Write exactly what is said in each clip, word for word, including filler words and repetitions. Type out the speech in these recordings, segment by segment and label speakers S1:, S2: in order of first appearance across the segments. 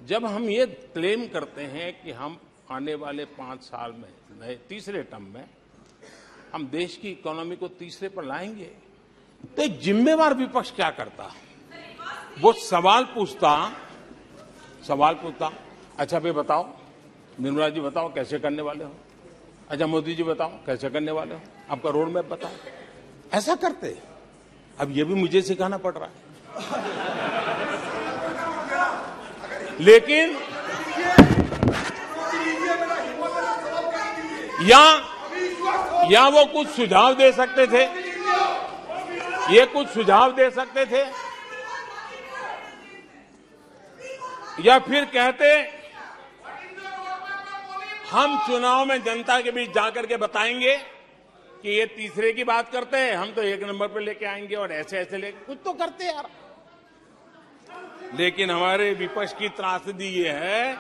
S1: जब हम ये क्लेम करते हैं कि हम आने वाले पांच साल में नए तीसरे टर्म में हम देश की इकोनॉमी को तीसरे पर लाएंगे, तो एक जिम्मेवार विपक्ष क्या करता? वो सवाल पूछता सवाल पूछता अच्छा भाई बताओ, निर्मला जी बताओ कैसे करने वाले हो, अच्छा मोदी जी बताओ कैसे करने वाले हो, आपका रोड मैप बताओ। ऐसा करते। अब ये भी मुझे सिखाना पड़ रहा है। लेकिन या या वो कुछ सुझाव दे सकते थे, ये कुछ सुझाव दे सकते थे, या फिर कहते हम चुनाव में जनता के बीच जाकर के बताएंगे कि ये तीसरे की बात करते हैं, हम तो एक नंबर पे लेके आएंगे और ऐसे ऐसे लेके कुछ तो करते यार। लेकिन हमारे विपक्ष की त्रासदी ये है,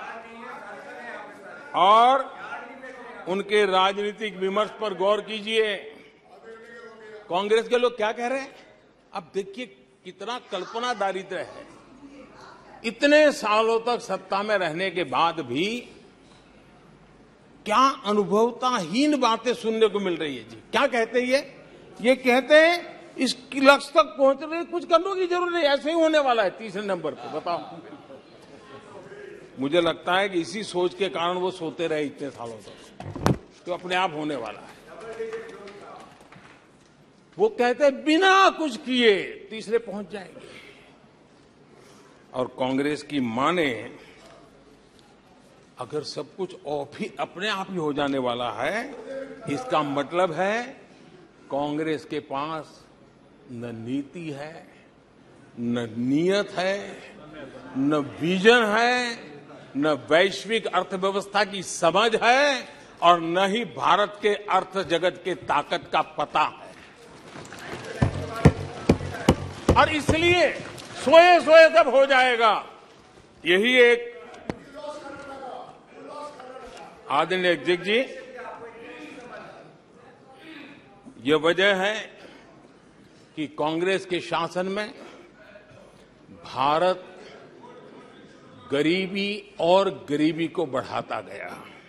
S1: और उनके राजनीतिक विमर्श पर गौर कीजिए। कांग्रेस के लोग क्या कह रहे हैं? अब देखिए कितना कल्पना दारिद्र्य है। इतने सालों तक सत्ता में रहने के बाद भी क्या अनुभवताहीन बातें सुनने को मिल रही है जी। क्या कहते हैं ये ये कहते हैं इस लक्ष्य तक पहुंचने कुछ करने की जरूरत नहीं, ऐसे ही होने वाला है तीसरे नंबर पे। बताओ, मुझे लगता है कि इसी सोच के कारण वो सोते रहे इतने सालों तक, तो अपने आप होने वाला है। वो कहते हैं बिना कुछ किए तीसरे पहुंच जाएंगे, और कांग्रेस की माने अगर सब कुछ ऑफ ही अपने आप ही हो जाने वाला है, इसका मतलब है कांग्रेस के पास न नीति है, न नीयत है, न विजन है, न वैश्विक अर्थव्यवस्था की समझ है, और न ही भारत के अर्थ जगत के ताकत का पता है। और इसलिए सोए सोए सब हो जाएगा, यही एक आदरणीय अध्यक्ष जी, ये वजह है कि कांग्रेस के शासन में भारत गरीबी और गरीबी को बढ़ाता गया।